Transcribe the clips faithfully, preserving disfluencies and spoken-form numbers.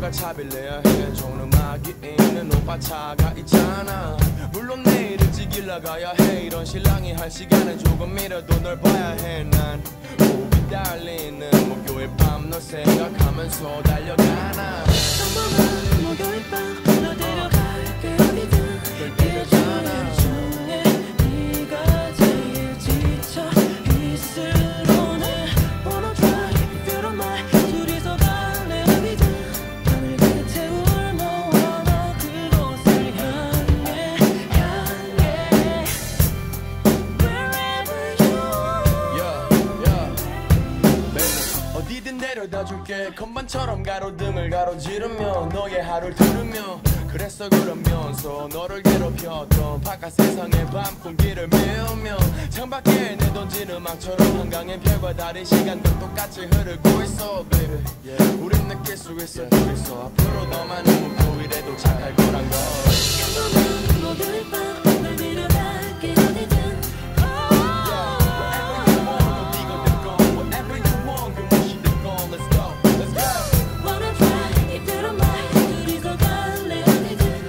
너가 차빌래야 해. 좋은 음악이 있는 오빠 차가 있잖아. 물론 내일 일찍 일 나가야 해. 이런 신랑이 할 시간은 조금이라도 널 봐야 해. 난 목이 달리는 목요일 밤 널 생각하면서 달려가나. 평범한 목요일 밤 너 데려갈게 어디든. 일주일 중에 네가 제일 지쳐 있을 오늘 Wanna try if you don't mind. 둘이서 갈래 어디든. 밤을 가득 채울 너와 나 그곳을 향해 향해 Wherever you Yeah, yeah, baby. 어디든 데려다 줄게. 건반처럼 가로등을 가로지르며 너의 하루를 들으며 그랬어 그러면서 너를 괴롭혔던 바깥 세상의 밤 공기를 메우며 창밖에 내던진 음악처럼 한강의 별과 다른 시간들 똑같이 흐르고 있어 baby. yeah. 우린 느낄 수 있어 둘이서 앞으로 더 많은 목요일에 도착할 거란 걸. 평범한 목요일 밤 널 데려갈게 어디든. Wanna try if you don't mind. 둘이서 갈래 어디든.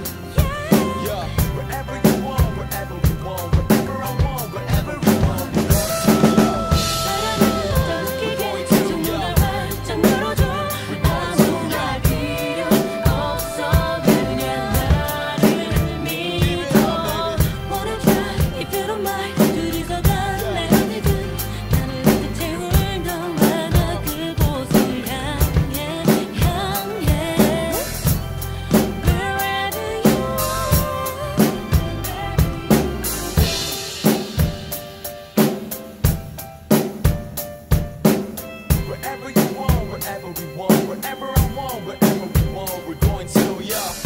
사랑을 더 느끼게 창문을 활짝 열어줘. 아무 말 필요 없어 그냥 나를 믿어. Wanna try if you don't mind. 둘이서 갈래 어디든. 나를 가득 채울 너와 나 그곳을 향해 향해 Wherever you Wherever you want, wherever we want, wherever I want, wherever we want, we're going to, yeah.